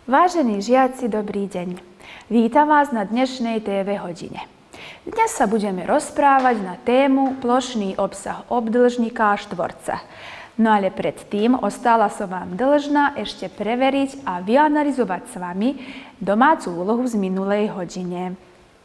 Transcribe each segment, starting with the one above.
Vážení žiaci, dobrý deň. Vítam vás na dnešnej TV hodine. Dnes sa budeme rozprávať na tému plošný obsah obdĺžnika štvorca. No ale predtým ostala som vám dlžná ešte preveriť a vyanalizovať s vami domácu úlohu z minulej hodine.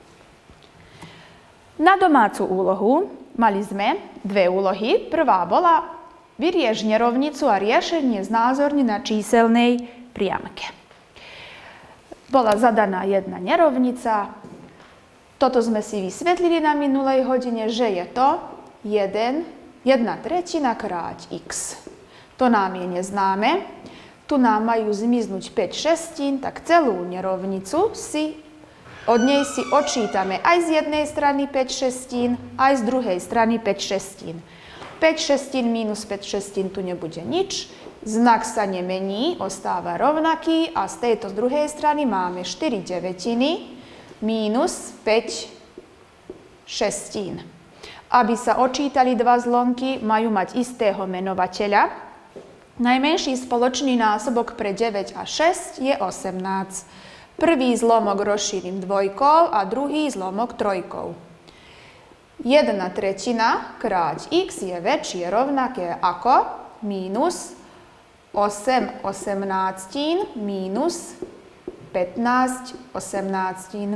Na domácu úlohu mali sme dve úlohy. Prvá bola vyrieš nerovnicu a riešenie znázorni na číselnej priamke. Bola zadaná jedna nerovnica. Toto sme si vysvetlili na minulej hodine, že je to 1/3 kráť x. To nám je neznáme. Tu nám majú zmiznúť 5/6, tak celú nerovnicu od nej si odčítame aj z jednej strany 5/6, aj z druhej strany 5/6. 5/6 minus 5/6 tu nebude nič. Znak sa nemení, ostáva rovnaký a z tejto druhej strany máme 4/9 mínus 5/6. Aby sa odčítali dva zlomky, majú mať istého menovateľa. Najmenší spoločný násobok pre 9 a 6 je 18. Prvý zlomok rozšírim dvojkou a druhý zlomok trojkou. 1/3 kráť x je väčšie rovnaké ako mínus 8/18 mínus 15/18.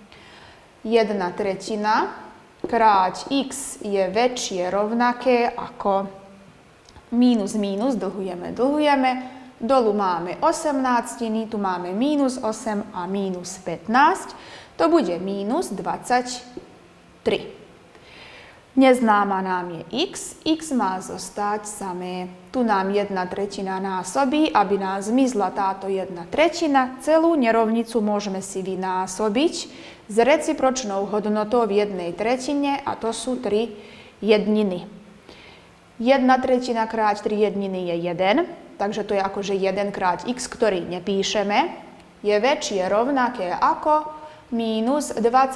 1/3 kráť x je väčšie rovnaké ako mínus mínus, dlhujeme. Dolu máme 18, tu máme mínus 8 a mínus 15. To bude mínus 23. Neznáma nám je x má zostať samé. Tu nám 1/3 násobí, aby nám zmizla táto 1/3. Celú nerovnicu môžeme si vynásobiť s recipročnou hodnotou v 1/3 a to sú 3 jedniny. 1/3 kráť 3 jedniny je 1, takže to je akože 1 kráť x, ktorý nepíšeme, je väčšie rovnaké ako mínus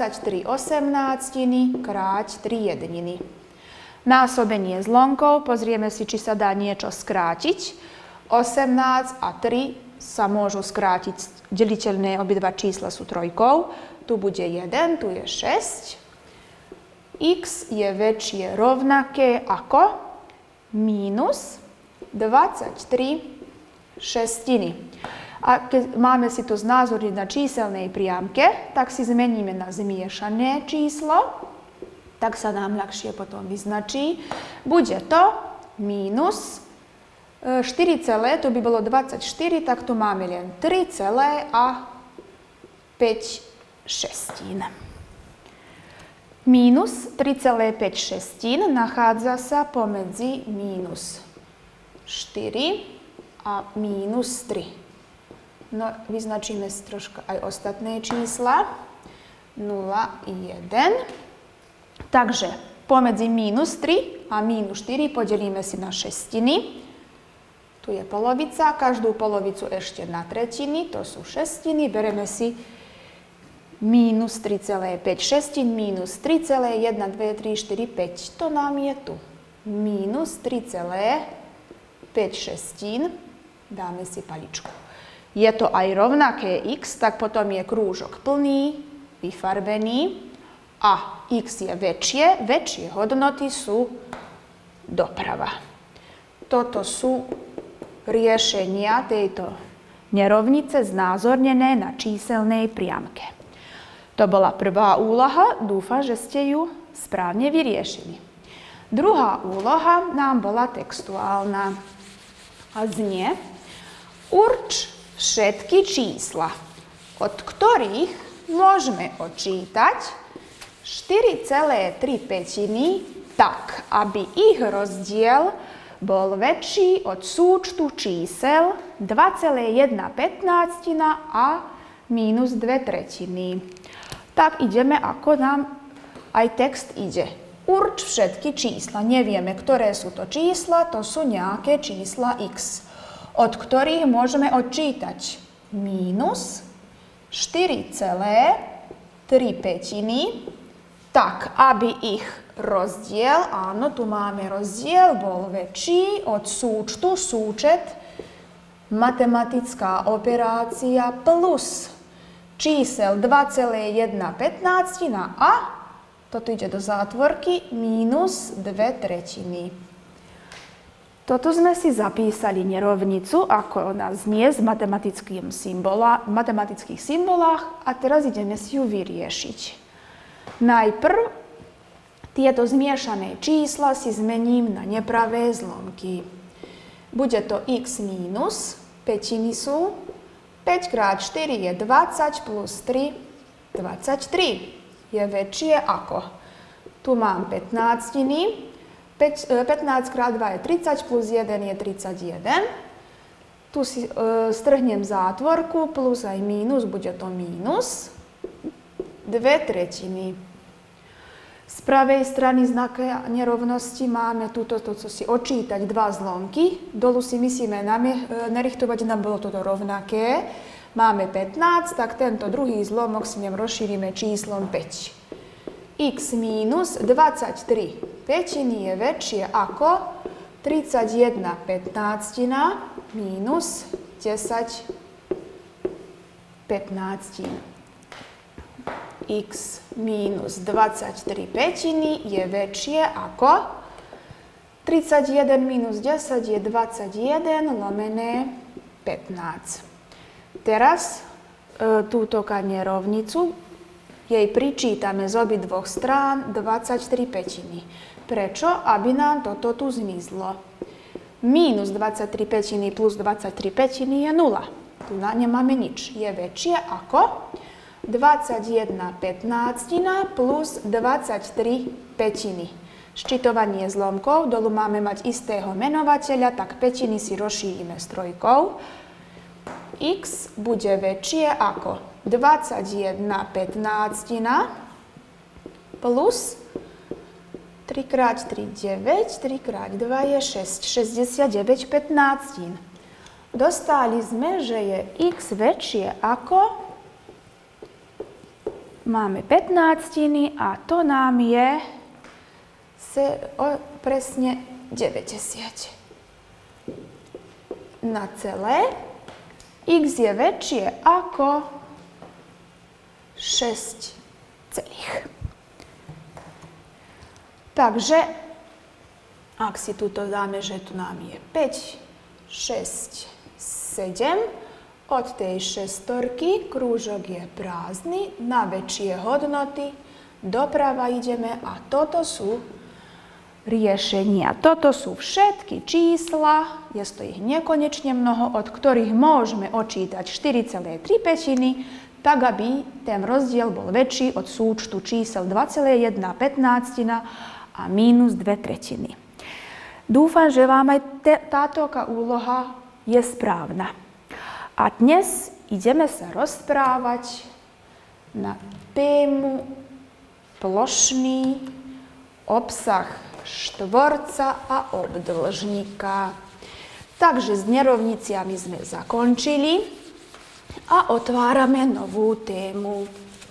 23/18 kráť 3 jedniny. Násobenie zlomkov, pozrieme si, či sa dá niečo skrátiť. 18 a 3 sa môžu skrátiť, deliteľné obidva čísla sú trojkou. Tu bude 1, tu je 6. X je väčšie rovnaké ako mínus 23/6. A keď máme si to znázorniť na číselnej priamke, tak si zmeníme na zmiešané číslo, tak sa nám ľahšie potom vyznačí. Bude to mínus 4, tu by bolo 24, tak tu máme len 3,5/6. Mínus 3,5/6 nachádza sa pomedzi mínus 4 a mínus 3. No, vyznačíme si troška aj ostatné čísla. 0 i 1. Takže pomedzi mínus 3 a mínus 4 podelíme si na šestiny. Tu je polovica, každú polovicu ešte na tretiny, to sú šestiny. Bereme si mínus 3,5/6, mínus 3,1, 2, 3, 4, 5. To nám je tu. Mínus 3,5/6. Dáme si paličku. Je to aj rovnaké x, tak potom je krúžok plný, vyfarbený a x je väčšie hodnoty sú doprava. Toto sú riešenia tejto nerovnice znázornené na číselnej priamke. To bola prvá úloha, dúfam, že ste ju správne vyriešili. Druhá úloha nám bola textuálna a znie: urč všetky čísla, od ktorých môžeme odčítať 4,3 tak, aby ich rozdiel bol väčší od súčtu čísel 2,115 a mínus 2/3. Tak ideme, ako nám aj text ide. Urč všetky čísla. Nevieme, ktoré sú to čísla, to sú nejaké čísla x, od ktorých môžeme odčítať mínus 4,3 tak, aby ich rozdiel, áno, tu máme rozdiel, bol väčší od súčtu, súčet matematická operácia plus čísel 2,1/15 a toto ide do zátvorky minus 2/3. Toto sme si zapísali nerovnicu, ako ona znie v matematických symbolách a teraz ideme si ju vyriešiť. Najprv tieto zmiešané čísla si zmením na nepravé zlomky. Bude to x minus, pätiny sú, 5 krát 4 je 20 plus 3, 23. Je väčšie ako. Tu mám 15. 15 krát 2 je 30 plus 1 je 31. Tu si strhnem zátvorku, plus aj mínus, bude to mínus 2/3. Z pravej strany znaka nerovnosti máme túto, co si očítať dva zlomky. Dolu si musíme narichtovať, nám bolo toto rovnaké. Máme 15, tak tento druhý zlomok si rozšírime číslom 5. X minus 23 pätiny je väčšie ako 31/15 minus 10/15. X minus 23 pätiny je väčšie ako 31 minus 10 je 21 lomené 15. Teraz túto nerovnicu jej pričítame z obidvoch strán 23 pätiny. Prečo? Aby nám toto tu zmizlo. Minus 23 pätiny plus 23 pätiny je 0. Tu nemáme nič. Je väčšie ako 21/15 plus 23 pätiny. Ščitovanie zlomkov. Dolu máme mať istého menovateľa, tak pätiny si rozšírime s trojkou. X bude väčšie ako 21/15 plus 3 krát 3 9, 3 krát 2 je 6, 69/15. Dostali sme, že je x väčšie ako, máme 15 a to nám je presne 90. Na celé x je väčšie ako 6 celých. Takže, ak si tuto dáme, že tu nám je 5, 6, 7, od tej šestorky krúžok je prázdny, na väčšie hodnoty doprava ideme a toto sú riešenia. Toto sú všetky čísla, je to ich nekonečne mnoho, od ktorých môžeme odčítať 4,3 pätiny, tak aby ten rozdiel bol väčší od súčtu čísel 2,1/15 a minus 2/3. Dúfam, že vám aj táto úloha je správna. A dnes ideme sa rozprávať na tému plošný obsah štvorca a obdĺžnika. Takže s nerovniciami sme zakončili a otvárame novú tému.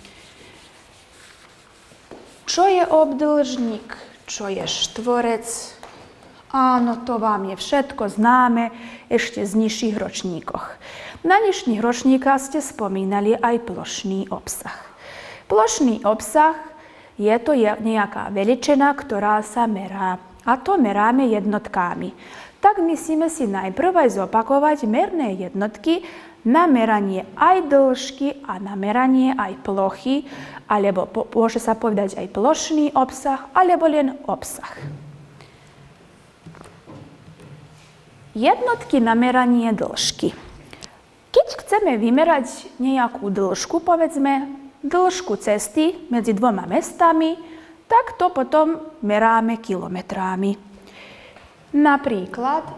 Čo je obdĺžnik? Čo je štvorec? Áno, to vám je všetko známe ešte z nižších ročníkoch. Na nižších ročníkach ste spomínali aj plošný obsah. Plošný obsah je to nejaká veličina, ktorá sa merá. A to meráme jednotkami. Tak musíme si najprv aj zopakovať merné jednotky na meranie aj dĺžky a na meranie aj plochy, alebo môže sa povedať aj plošný obsah, alebo len obsah. Jednotky na meranie dĺžky. Keď chceme vymerať nejakú dĺžku, povedzme dĺžku cesty medzi dvoma mestami, tak to potom meráme kilometrami. Napríklad,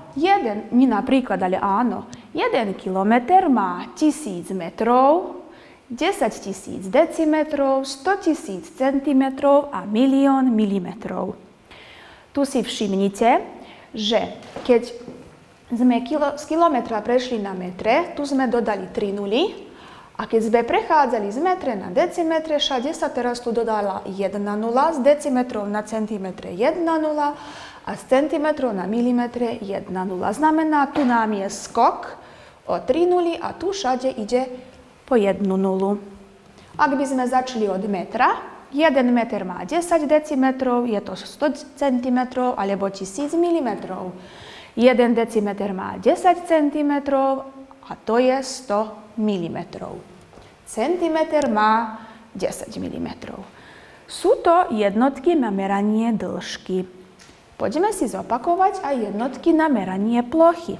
jeden kilometr má 1000 metrov, 10 000 decimetrov, 100 000 centimetrov a 1 000 000 milimetrov. Tu si všimnite, že keď sme z kilometra prešli na metre, tu sme dodali 3 nuly a keď sme prechádzali z metre na decimetre, všade sa teraz tu dodala 1 nula, z decimetrov na centimetre 1 nula a z centimetrov na milimetre 1 nula. Znamená, tu nám je skok o 3 nuly a tu všade ide po 1 nulu. Ak by sme začali od metra, 1 meter má 10 decimetrov, je to 100 cm alebo 1000 mm. 1 decimeter má 10 cm a to je 100 mm. Centimeter má 10 mm. Sú to jednotky na meranie dĺžky. Poďme si zopakovať aj jednotky na meranie plochy.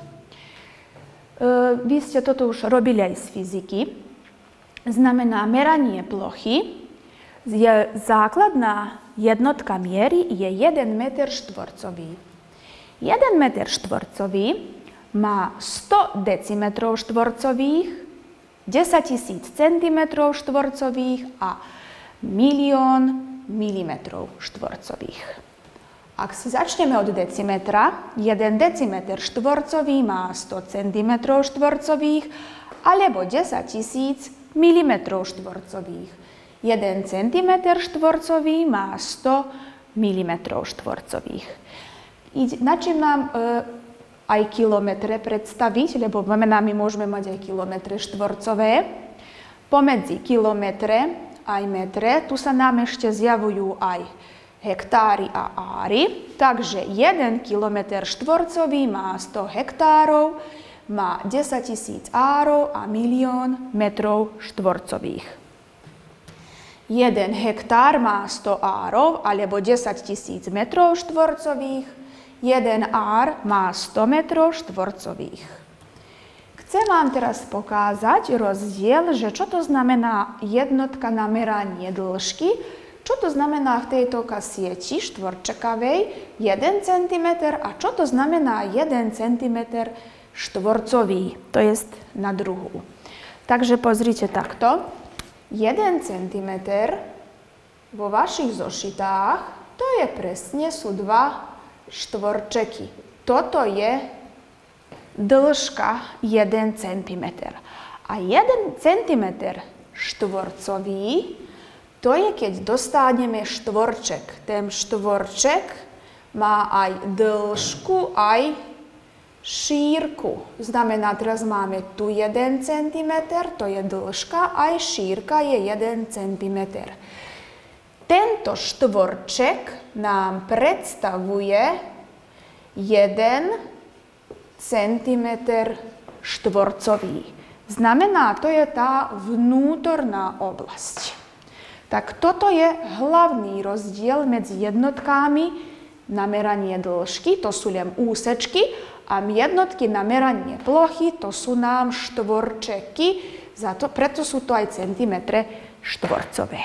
Vy ste toto už robili aj z fyziky. Znamená meranie plochy. Základná jednotka miery je 1 meter štvorcový. 1 meter štvorcový má 100 decimetrov štvorcových, 10 000 centimetrov štvorcových a 1 000 000 milimetrov štvorcových. Ak si začneme od decimetra, 1 decimeter štvorcový má 100 centimetrov štvorcových alebo 10 000 milimetrov štvorcových. 1 centimeter štvorcový má 100 milimetrov štvorcových. Načím nám aj kilometre predstaviť, lebo my môžeme mať aj kilometre štvorcové. Pomedzi kilometre aj metre, tu sa nám ešte zjavujú aj hektári a áry. Takže 1 kilometr štvorcový má 100 hektárov, má 10 000 árov a 1 000 000 metrov štvorcových. 1 hektár má 100 árov alebo 10 000 metrov štvorcových. 1 ár má 100 metrov štvorcových. Chcem vám teraz pokazať rozdiel, že čo to znamená jednotka na meranie dĺžky, čo to znamená v tejto kasieti štvorčekavej 1 cm a čo to znamená 1 cm štvorcový, to jest na druhu. Takže pozrite takto. 1 cm vo vašich zošitách, to je presne, sú 2 štvorčeky. Toto je dĺžka 1 cm. A 1 cm štvorcový, to je, keď dostaneme štvorček. Ten štvorček má aj dĺžku, aj šírku. Znamená, teraz máme tu 1 cm, to je dĺžka, aj šírka je 1 cm. Tento štvorček nám predstavuje 1 cm štvorcový. Znamená, to je tá vnútorná oblasť. Tak toto je hlavný rozdiel medzi jednotkami na meranie dĺžky, to sú len úsečky, a jednotky na meranie plochy, to sú nám štvorčeky, preto sú to aj centimetre štvorcové.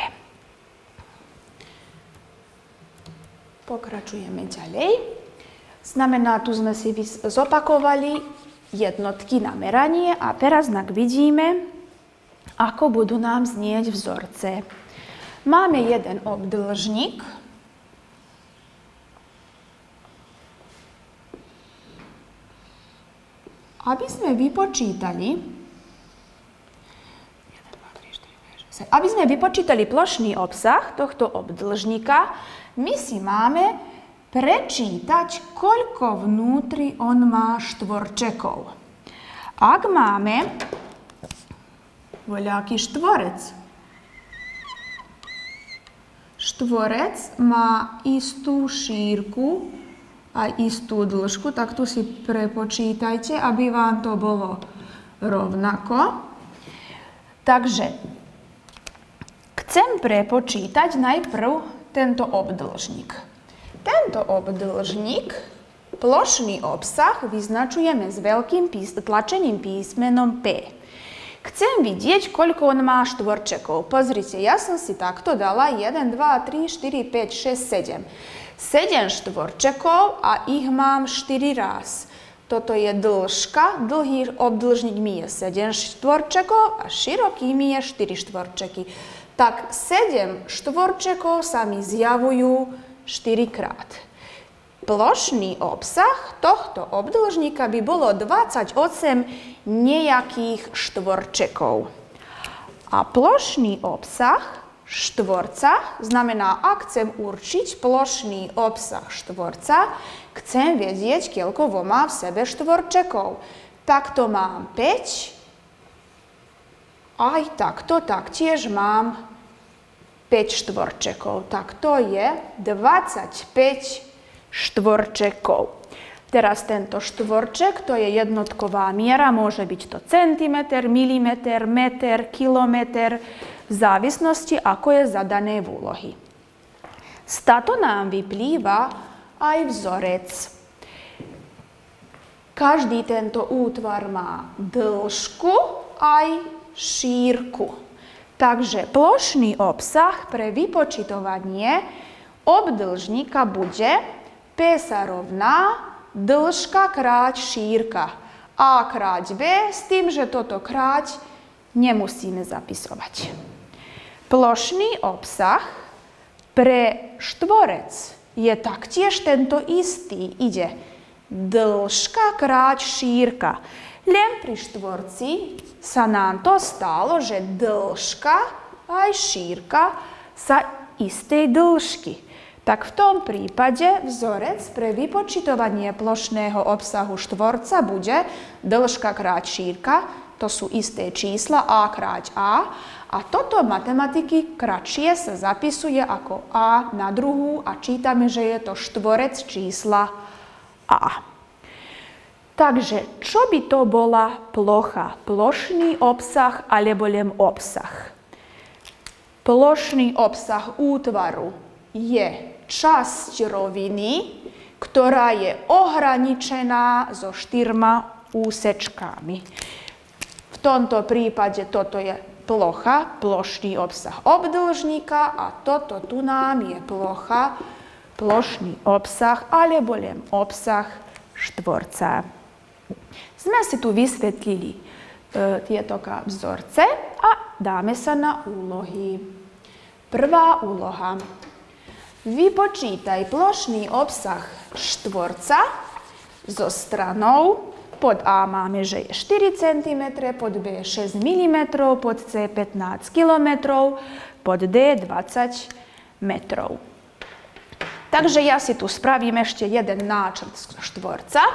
Pokračujeme ďalej. Znamená, tu sme si zopakovali jednotky na meranie a teraz vidíme, ako budú nám znieť vzorce. Máme jeden obdĺžnik. Aby sme vypočítali plošný obsah tohto obdĺžnika, my si máme prečítať, koľko vnútri on má štvorčekov. Ak máme voľaký štvorec, štvorec má istú šírku a istú dĺžku, tak tu si prepočítajte, aby vám to bolo rovnako. Takže chcem prepočítať najprv tento obdĺžnik. Tento obdĺžnik, plošný obsah, vyznačujeme s veľkým tlačeným písmenom P. Chcem vidieť, koľko on má štvorčekov. Pozrite, ja som si takto dala 1, 2, 3, 4, 5, 6, 7. 7 štvorčekov a ich mám 4 raz. Toto je dĺžka, dlhý obdĺžnik mi je 7 štvorčekov a široký mi je 4 štvorčeky. Tak 7 štvorčekov sa mi zjavujú 4 krát. Plošný obsah tohto obdĺžnika by bolo 28 nejakých štvorčekov. A plošný obsah štvorca znamená, ak chcem určiť plošný obsah štvorca, chcem vedieť, koľko má v sebe štvorčekov. Takto mám 5. Aj takto taktiež mám 5 štvorčekov. Tak to je 25 štvorčekov. Teraz tento štvorček, to je jednotková miera, môže byť to centimeter, milimeter, meter, kilometer, v závislosti, ako je zadané v úlohy. Z táto nám vyplýva aj vzorec. Každý tento útvar má dĺžku aj šírku. Takže plošný obsah pre vypočítovanie obdĺžnika bude P sa rovná dĺžka krát šírka. A krát B s tým, že toto krát nemusíme zapisovať. Plošný obsah pre štvorec je taktiež tento istý. Ide dĺžka krát šírka. Len pri štvorci sa nám to stalo, že dĺžka aj šírka sa istej dĺžky. Tak v tom prípade vzorec pre vypočítovanie plošného obsahu štvorca bude dĺžka krát šírka, to sú isté čísla a krát a. A toto matematiky kratšie sa zapisuje ako a na druhú a čítame, že je to štvorec čísla a. Takže, čo by to bola plocha? Plošný obsah alebo len obsah? Plošný obsah útvaru je časť roviny, ktorá je ohraničená so 4 úsečkami. V tomto prípade toto je plocha, plošný obsah obdĺžnika a toto tu nám je plocha, plošný obsah alebo len obsah štvorca. Sme si tu vysvetlili tieto vzorce a dáme sa na úlohy. Prvá úloha. Vypočítaj plošný obsah štvorca so stranou. Pod A máme, že je 4 cm, pod B 6 mm, pod C 15 km, pod D 20 metrov. Takže ja si tu spravím ešte jeden náčrt štvorca.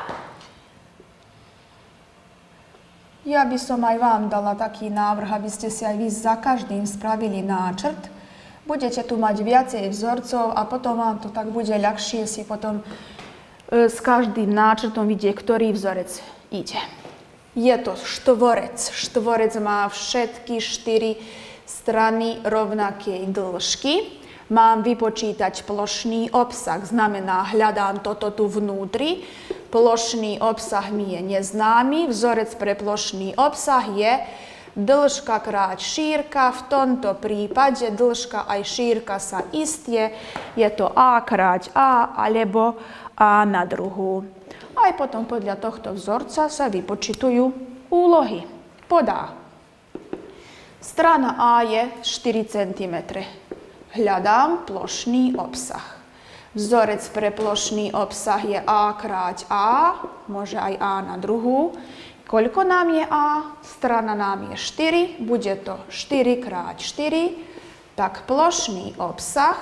Ja by som aj vám dala taký návrh, aby ste si aj vy za každým spravili náčrt. Budete tu mať viacej vzorcov a potom vám to tak bude ľahšie si potom s každým náčrtom vidieť, ktorý vzorec ide. Je to štvorec. Štvorec má všetky 4 strany rovnakej dĺžky. Mám vypočítať plošný obsah, znamená, hľadám toto tu vnútri. Plošný obsah mi je neznámy. Vzorec pre plošný obsah je dĺžka krát šírka. V tomto prípade dĺžka aj šírka sa istie. Je to A krát A alebo A na druhú. Aj potom podľa tohto vzorca sa vypočítujú úlohy. Pod A. Strana A je 4 cm. Hľadám plošný obsah. Vzorec pre plošný obsah je A krát A, môže aj A na druhú. Koľko nám je A? Strana nám je 4, bude to 4 krát 4. Tak plošný obsah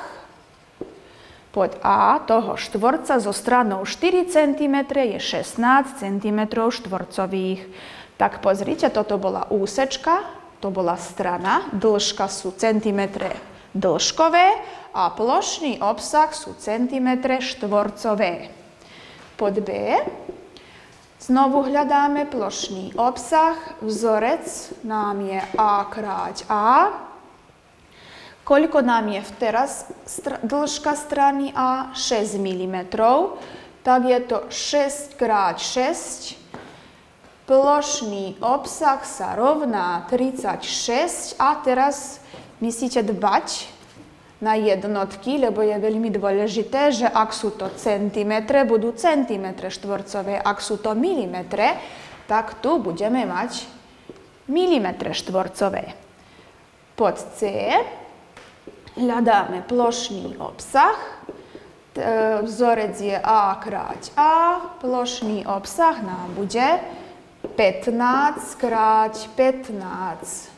pod A toho štvorca so stranou 4 cm je 16 cm štvorcových. Tak pozrite, toto bola úsečka, to bola strana, dĺžka sú centimetre dĺžkové a plošný obsah sú centimetre štvorcové. Pod B znovu hľadáme plošný obsah. Vzorec nám je A krát A. Koľko nám je teraz dĺžka strany A? 6 mm. Tak je to 6 krát 6. Plošný obsah sa rovná 36 a teraz musíte dbať na jednotky, lebo je veľmi dôležité, že ak sú to centimetre, budú centimetre štvorcové. Ak sú to milimetre, tak tu budeme mať milimetre štvorcové. Pod C hľadáme plošný obsah. Vzorec je A krát A. Plošný obsah nám bude 15 krát 15.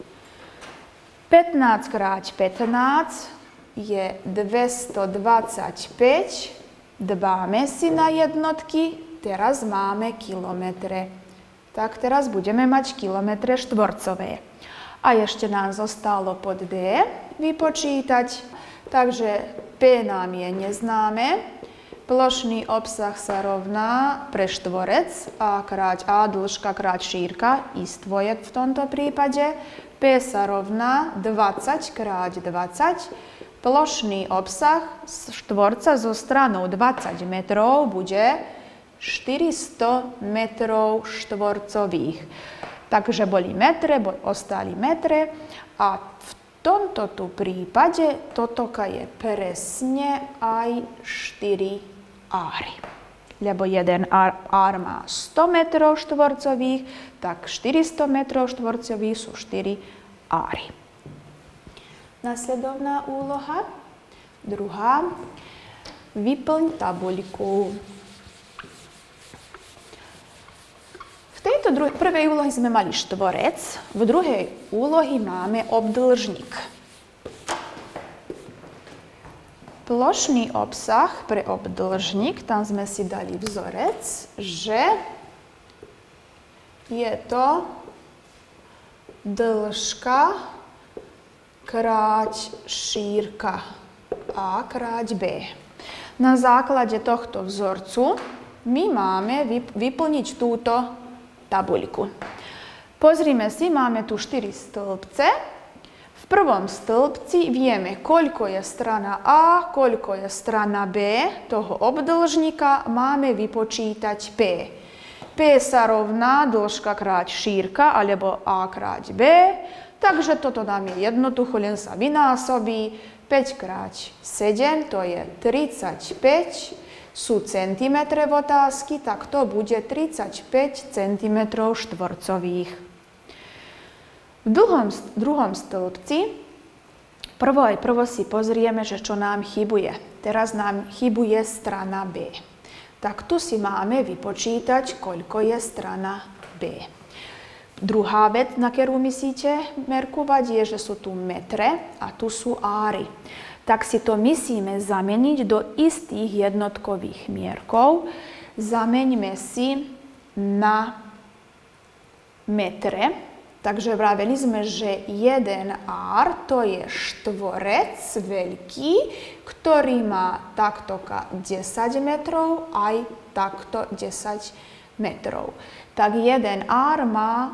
15 krát 15 je 225. Dbáme si na jednotky. Teraz máme kilometre. Tak teraz budeme mať kilometre štvorcové. A ešte nám zostalo pod D vypočítať. Takže P nám je neznáme. Plošný obsah sa rovná pre štvorec A krát A, dĺžka krát šírka, istvo je v tomto prípade. P sa rovná 20 krát 20. Plošný obsah štvorca so stranou 20 metrov bude 400 metrov štvorcových. Takže boli metre, ostali metre a v tomto tu prípade totoka je presne aj 4 áry. Lebo jeden ár má 100 metrov štvorcových, tak 400 metrov štvorcových sú 4 áry. Nasledovná úloha, druhá, vyplň tabuľku. V tejto prvej úlohy sme mali štvorec, v druhej úlohy máme obdĺžnik. Plošný obsah pre obdĺžnik, tam sme si dali vzorec, že je to dĺžka krát šírka A krát B. Na základe tohto vzorcu my máme vyplniť túto tabuľku. Pozrime si, máme tu 4 stĺpce. V prvom stĺpci vieme, koľko je strana A, koľko je strana B toho obdĺžnika, máme vypočítať P. P sa rovná dĺžka krát šírka, alebo A krát B, takže toto nám je jednoducho, len sa vynásobí. 5 krát 7, to je 35, sú centimetre v otázky, tak to bude 35 cm štvorcových. V druhom stĺpci prvo si pozrieme, že čo nám chybuje. Teraz nám chybuje strana B. Tak tu si máme vypočítať, koľko je strana B. Druhá vec, na ktorú musíte merkovať, je, že sú tu metre a tu sú áry. Tak si to musíme zameniť do istých jednotkových mierkov. Zameňme si na metre. Takže vraveli sme, že 1 ár to je štvorec veľký, ktorý má takto 10 metrov aj takto 10 metrov. Tak 1 ár má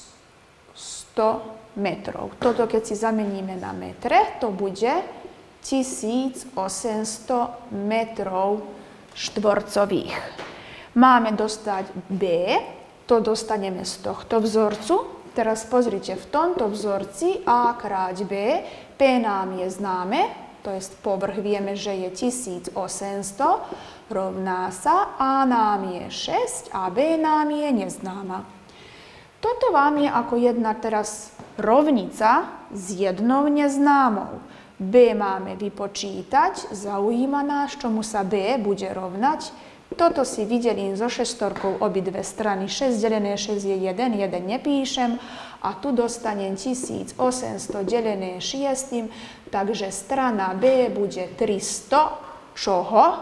100 metrov. Toto keď si zameníme na metre, to bude 1800 metrov štvorcových. Máme dostať B, to dostaneme z tohto vzorcu. Teraz pozrite, v tomto vzorci A krát B, P nám je známe, to je povrch, vieme, že je 1800, rovná sa, A nám je 6 a B nám je neznáma. Toto vám je ako jedna teraz rovnica s jednou neznámou. B máme vypočítať, zaujíma nás, čomu sa B bude rovnať. Toto si vydelím so šestorkou obidve strany. 6 delené 6 je 1, 1 nepíšem. A tu dostanem 1800 delené 6, takže strana B bude 300, čoho?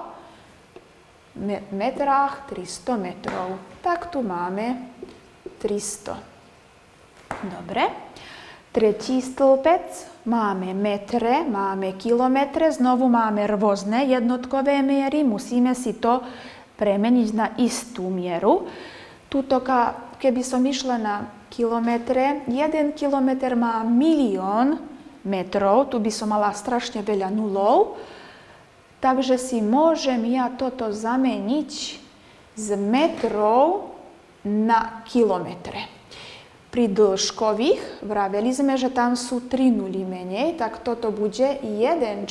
Metrách 300 metrov. Tak tu máme 300. Dobre. Tretí stĺpec, máme metre, máme kilometre, znovu máme rôzne jednotkové miery, musíme si to premeniť na istú mieru. Tuto, keby som išla na kilometre, 1 kilometr má 1 000 000 metrov, tu by som mala strašne veľa nulov, takže si môžem ja toto zameniť z metrov na kilometre. Pri dĺžkových vraveli sme, že tam sú 3 nuly menej, tak toto bude 1,2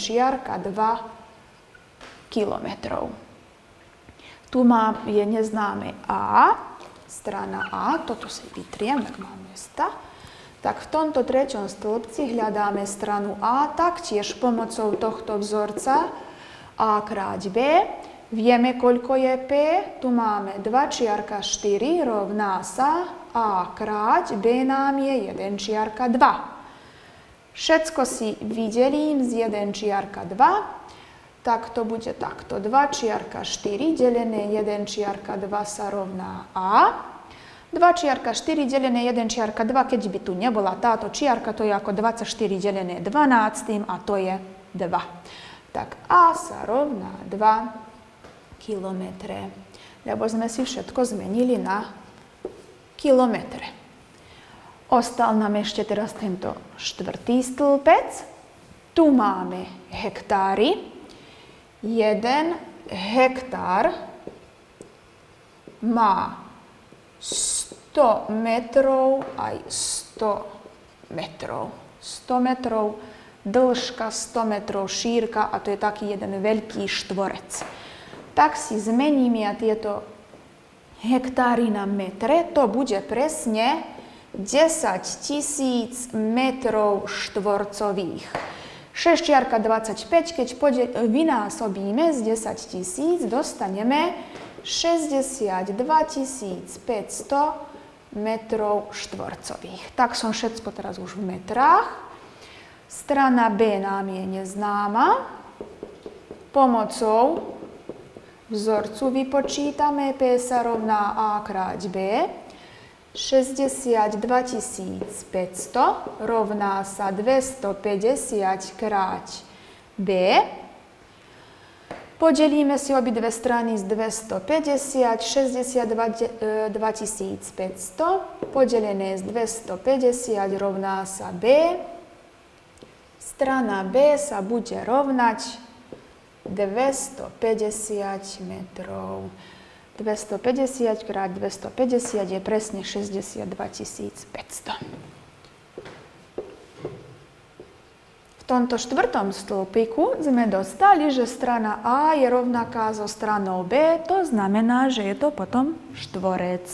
kilometrov. Tu je neznáme A, strana A, toto si vytriem, ak mám miesta. Tak v tomto treťom stĺpci hľadáme stranu A, taktiež pomocou tohto vzorca A krát B. Vieme, koľko je P, tu máme 2 4 rovná sa A krát B nám je 1 čiarka 2. Všetko si vydelím z 1 čiarka 2, tak to bude takto. 2 čiarka 4 delené 1 čiarka 2 sa rovná A. 2 4 delené 1 2, keď by tu nebola táto čiarka, to je ako 24 delené 12 a to je 2. Tak A sa rovná 2 kilometre, lebo sme si všetko zmenili na kilometre. Ostal nám ešte teraz tento štvrtý stĺpec. Tu máme hektári. 1 hektár má 100 metrov aj 100 metrov. 100 metrov dĺžka, 100 metrov šírka a to je taký jeden veľký štvorec. Tak si zmeníme tieto hektári na metre. To bude presne 10 000 metrov štvorcových. 6 čiarka 25, keď vynásobíme z 10 000, dostaneme 62 500 metrov štvorcových. Tak som všetko teraz už v metrách. Strana B nám je neznáma. Pomocou vzorcu vypočítame P sa rovná A krát B. 62 500 rovná sa 250 krát B. Podelíme si obidve strany z 250, 62 500 podelené z 250 rovná sa B. Strana B sa bude rovnať 250 metrov. 250 krát 250 je presne 62 500. V tomto štvrtom stĺpiku sme dostali, že strana A je rovnaká so stranou B, to znamená, že je to potom štvorec.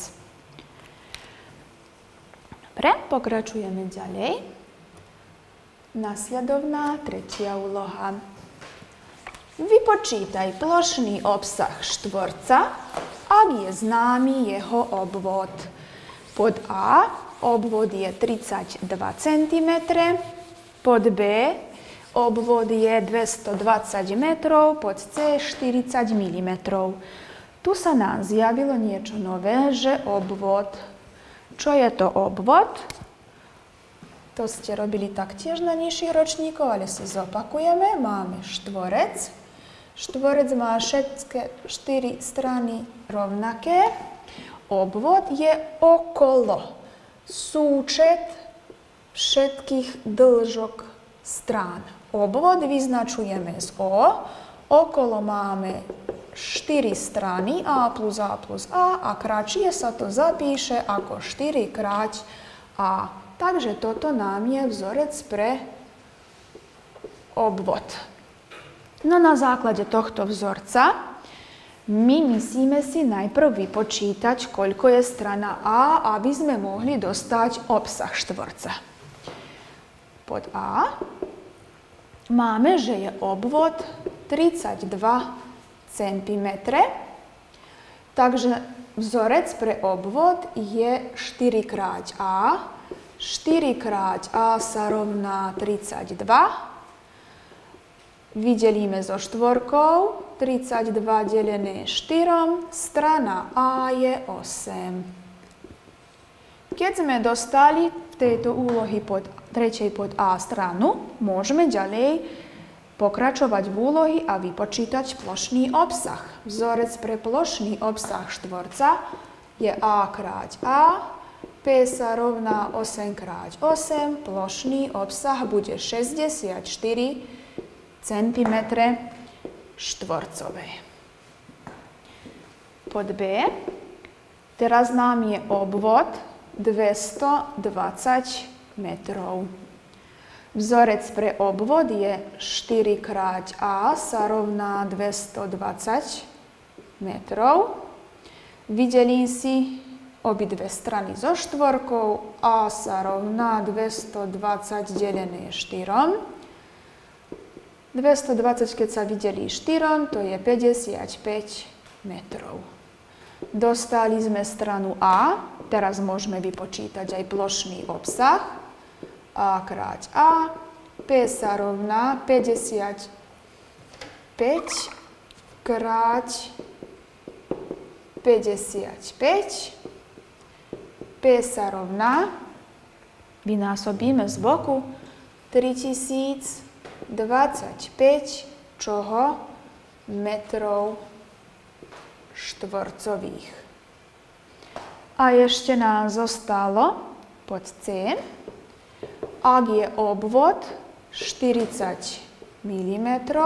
Dobre, pokračujeme ďalej. Nasledovná tretia úloha. Vypočítaj plošný obsah štvorca, ak je známy jeho obvod. Pod A obvod je 32 cm, pod B obvod je 220 metrov, pod C 40 mm. Tu sa nám zjavilo niečo nové, že obvod. Čo je to obvod? To ste robili taktiež na nižších ročníkoch, ale si zopakujeme. Máme štvorec. Štvorec má všetky 4 strany rovnaké. Obvod je okolo. Súčet všetkých dĺžok strán. Obvod vyznačujeme z O. Okolo máme 4 strany A plus A plus A a kratšie sa to zapíše ako 4 krát A. Takže toto nám je vzorec pre obvod. No na základe tohto vzorca my musíme si najprv vypočítať, koľko je strana A, aby sme mohli dostať obsah štvorca. Pod A máme, že je obvod 32 cm, takže vzorec pre obvod je 4 krát A. 4 krát A sa rovná 32. Vydelíme so štvorkou, 32 delené 4, strana A je 8. Keď sme dostali v tejto úlohy tretej pod A stranu, môžeme ďalej pokračovať v úlohy a vypočítať plošný obsah. Vzorec pre plošný obsah štvorca je A krát A, P sa rovná 8 krát 8, plošný obsah bude 64 cm štvorcové. Pod B, teraz nám je obvod 220 metrov. Vzorec pre obvod je 4 krát A sa rovná 220 metrov. Vydelím si obidve strany so štvorkou. A sa rovná 220 delené 4. 220, keď sa videlí 4, to je 55 metrov. Dostali sme stranu A, teraz môžeme vypočítať aj plošný obsah. A krát A, P sa rovná 55 krát 55. P sa rovná, vynásobíme z boku, 3025 čoho? Metrov štvorcových. A ešte nám zostalo pod C. Ak je obvod 40 mm,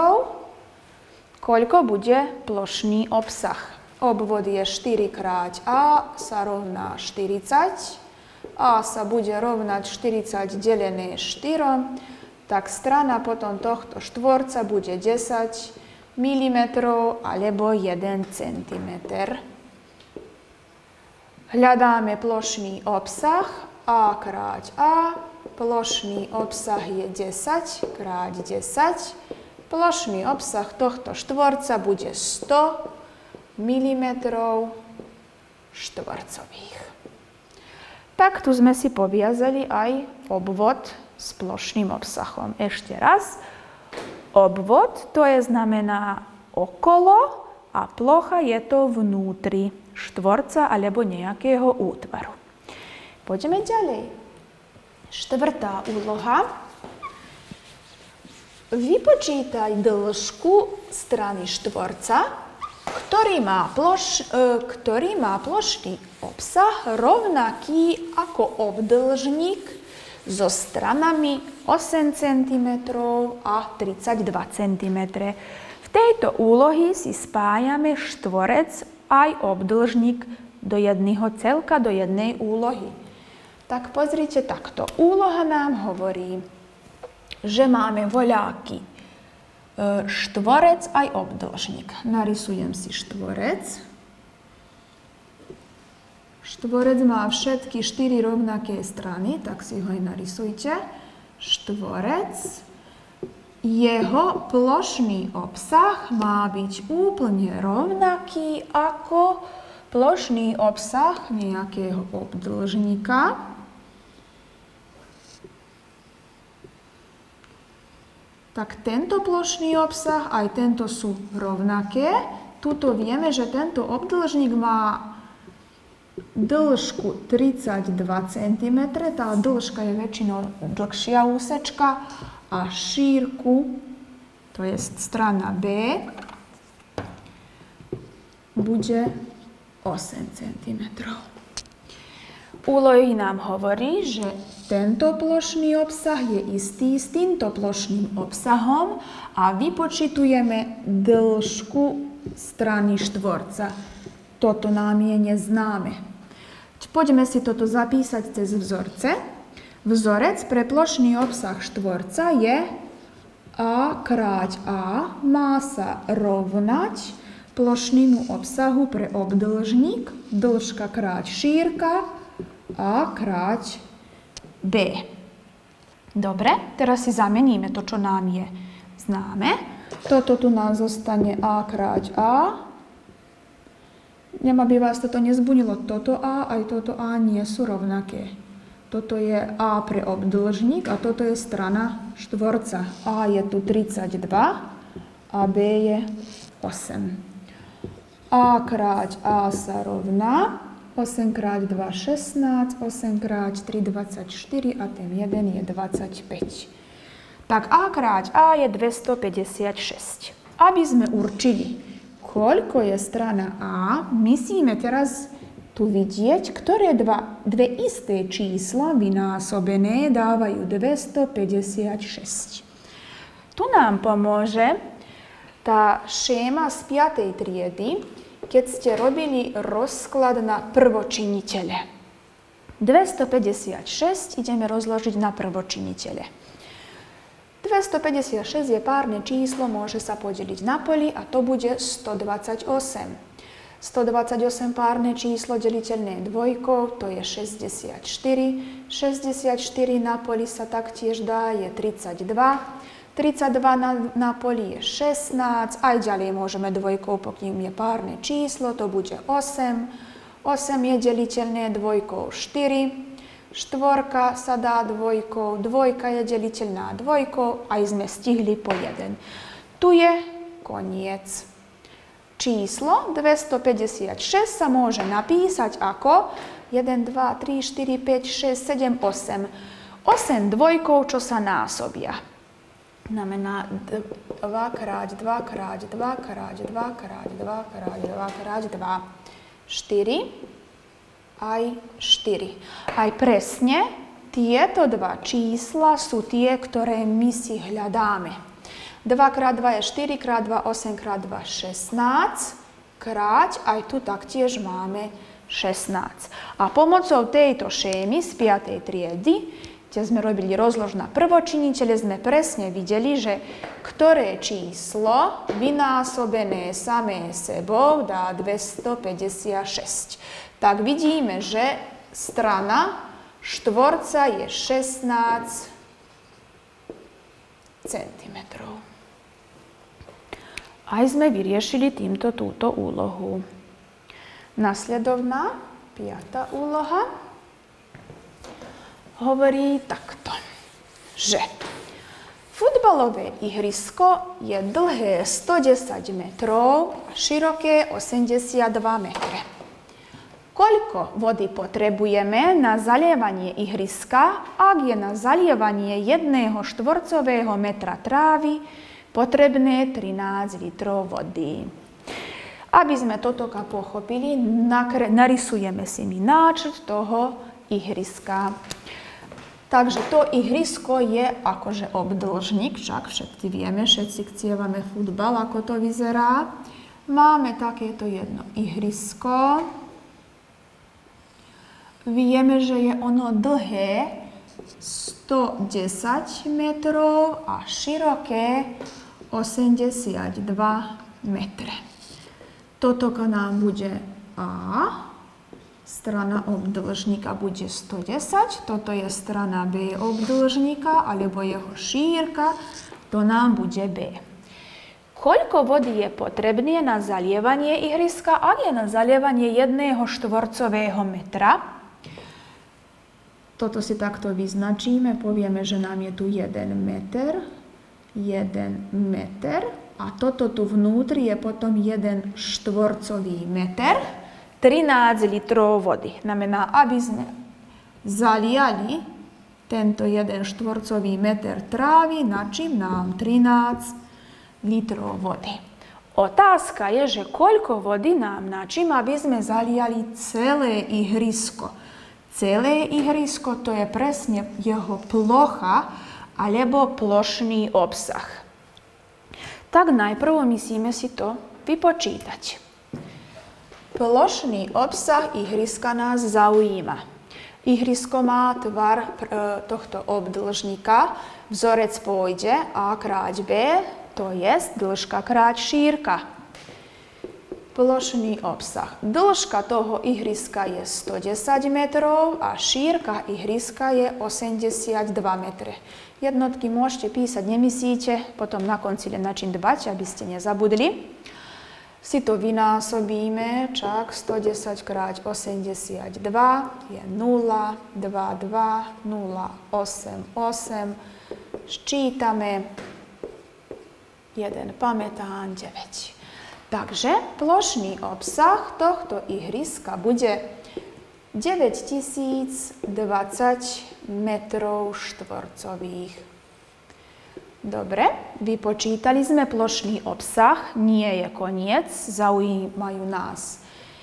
koľko bude plošný obsah? Obvod je 4 krát A sa rovná 40. A sa bude rovnať 40 delené 4, tak strana potom tohto štvorca bude 10 mm alebo 1 cm. Hľadáme plošný obsah A krát A. Plošný obsah je 10 krát 10. Plošný obsah tohto štvorca bude 100 mm štvorcových. Tak tu sme si poviazali aj obvod s plošným obsahom. Ešte raz. Obvod to je znamená okolo a plocha je to vnútri štvorca alebo nejakého útvaru. Poďme ďalej. Štvrtá úloha. Vypočítaj dĺžku strany štvorca, ktorý má plošný obsah rovnaký ako obdĺžnik so stranami 8 cm a 32 cm. V tejto úlohy si spájame štvorec aj obdĺžnik do jedného celka, do jednej úlohy. Tak pozrite takto. Úloha nám hovorí, že máme voľaký štvorec aj obdĺžnik. Narysujem si štvorec. Štvorec má všetky 4 rovnaké strany, tak si ho aj narysujte. Štvorec. Jeho plošný obsah má byť úplne rovnaký ako plošný obsah nejakého obdĺžnika. Tak tento plošný obsah aj tento sú rovnaké. Tuto vieme, že tento obdĺžnik má dĺžku 32 cm, tá dĺžka je väčšinou dlhšia úsečka a šírku, to je strana B, bude 8 cm. Úlohy nám hovorí, že tento plošný obsah je istý s týmto plošným obsahom a vypočítujeme dĺžku strany štvorca. Toto nám je neznáme. Poďme si toto zapísať cez vzorce. Vzorec pre plošný obsah štvorca je A krát A má sa rovnať plošnému obsahu pre obdĺžnik, dĺžka krát šírka, A krát B. Dobre, teraz si zameníme to, čo nám je známe. Toto tu nám zostane A krát A. Aby vás toto nezbunilo. Toto A aj toto A nie sú rovnaké. Toto je A pre obdĺžnik a toto je strana štvorca. A je tu 32 a B je 8. A krát A sa rovná 8 krát 2 16, 8 krát 3 24 a ten 1 je 25. Tak A krát A je 256. Aby sme určili, koľko je strana A, musíme teraz tu vidieť, ktoré dve isté čísla vynásobené dávajú 256. Tu nám pomôže tá šéma z 5. triedy, keď ste robili rozklad na prvočiniteľe. 256 ideme rozložiť na prvočiniteľe. 256 je párne číslo, môže sa podeliť na poli a to bude 128. 128 párne číslo deliteľné dvojkou, to je 64. 64 na poli sa taktiež dá, je 32. 32 na poli je 16, aj ďalej môžeme dvojkou, pokým je párne číslo, to bude 8. 8 je deliteľné dvojkou 4. Štvorka sa dá dvojkou, dvojka je deliteľná dvojkou, aj sme stihli po 1. Tu je koniec. Číslo 256 sa môže napísať ako 1, 2, 3, 4, 5, 6, 7, 8. 8 dvojkov, čo sa násobia. Znamená 2 krát 2 krát 2 krát 2 krát 2 krát 2 krát 2. 4 aj 4. Aj presne tieto dva čísla sú tie, ktoré my si hľadáme. 2 krát 2 je 4, krát 2, 8 krát 2, 16. Kráť, aj tu taktiež máme 16. A pomocou tejto šémy z 5. triedy, kde sme robili rozlož na prvočiniteľe, sme presne videli, že ktoré číslo vynásobené samé sebou dá 256. Tak vidíme, že strana štvorca je 16 cm. Aj sme vyriešili týmto túto úlohu. Nasledovná, 5. úloha, hovorí takto, že futbalové ihrisko je dlhé 110 metrov a široké 82 metre. Koľko vody potrebujeme na zalievanie ihriska, ak je na zalievanie 1 štvorcového metra trávy potrebné 13 litrov vody? Aby sme toto pochopili, narysujeme si mi náčrt toho ihriska. Takže to ihrisko je akože obdĺžnik, však všetci vieme, všetci chcívame futbal, ako to vyzerá. Máme takéto jedno ihrisko. Vieme, že je ono dlhé 110 metrov a široké 82 metre. Toto nám bude A, strana obdĺžnika bude 110, toto je strana B obdĺžnika, alebo jeho šírka, to nám bude B. Koľko vody je potrebné na zalievanie ihriska, ak je na zalievanie 1 štvorcového metra? Toto si takto vyznačíme, povieme, že nám je tu 1 meter, 1 meter a toto tu vnútri je potom 1 štvorcový meter, 13 litrov vody. Znamená, aby sme zaliali tento 1 štvorcový meter trávy, načím nám 13 litrov vody. Otázka je, že koľko vody nám načím, aby sme zaliali celé ihrisko. Celé ihrisko to je presne jeho plocha alebo plošný obsah. Tak najprv musíme si to vypočítať. Plošný obsah ihriska nás zaujíma. Ihrisko má tvar tohto obdĺžnika. Vzorec pôjde A krát B, to je dĺžka krát šírka. Plošný obsah. Dĺžka toho ihriska je 110 metrov a šírka ihriska je 82 metre. Jednotky môžete písať, nemusíte, potom na konci len na čím dbať, aby ste nezabudli. Si to vynásobíme, čak 110 krát 82 je 0, 2, 2, 0, 8, 8. Ščítame, 1 pamätám, 9. Takže plošný obsah tohto ihriska bude 9020 metrov štvorcových. Dobre, vypočítali sme plošný obsah, nie je koniec, zaujímajú nás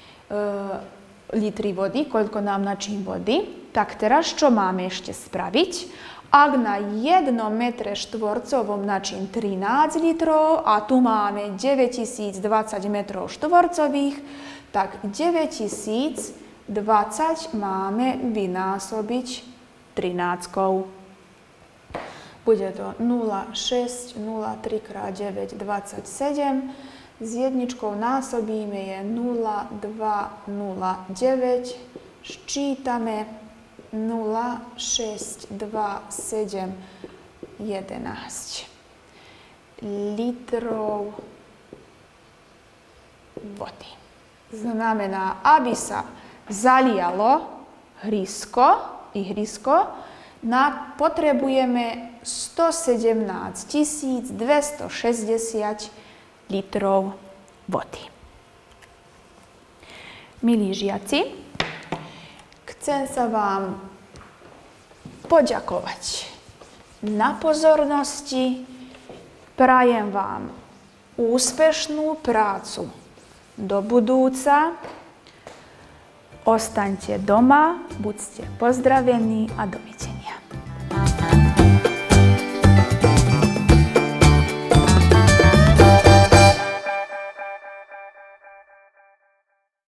litry vody, koľko nám načím vody. Tak teraz, čo máme ešte spraviť? Ak na 1 metre štvorcovom načím 13 litrov a tu máme 9020 metrov štvorcových, tak 9020 máme vynásobiť 13. Bude to 0,6, 0,3 krát 9, 27. S jedničkou násobíme je 0,209. Ščítame 0,627 11 litrov vody. Znamená, aby sa zalialo ihrisko, potrebujeme 117 260 litrov vody. Milí žiaci, chcem sa vám poďakovať na pozornosti. Prajem vám úspešnú prácu do budúca. Ostaňte doma, buďte pozdravení a dovidenia.